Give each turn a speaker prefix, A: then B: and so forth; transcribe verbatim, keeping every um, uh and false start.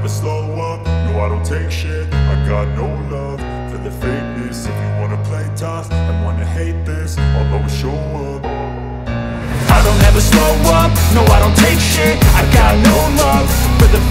A: never slow up, no I don't take shit. I got no love for the fakeness. If you wanna play tough and wanna hate this, I'll always show up. I don't ever slow up, no I don't take shit. I got no love for the